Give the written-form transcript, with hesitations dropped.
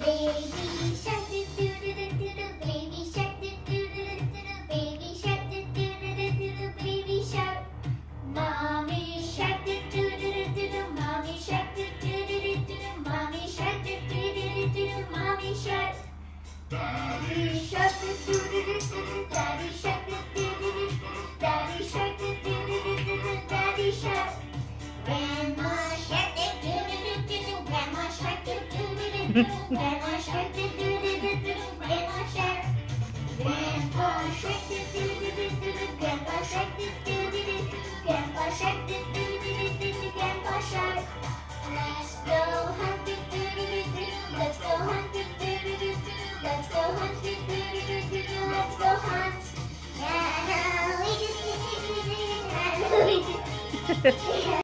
Baby shark do do do do do do. Baby shark do do do do do do. Baby shark do do do do do do. Baby shark. Mommy shark do do do do do do. Mommy shark do do do do do do. Mommy shark do do do do do do. Mommy shark. Daddy shark do do do do do do. Daddy shark do do do do do. Daddy shark do do do do do do. Daddy shark. Grandma shark do do do do do do. Grandma shark do do do do do. Grandma shark do do do do do. Grandma shark. Grandpa shark do do do do do do. Grandpa shark do do do do do. Grandpa shark do do do do do do. Grandpa shark. Let's go hunt do do do do do. Let's go hunt do do do do do. Let's go hunt do do do do do. Let's go hunt. Yeah, we do.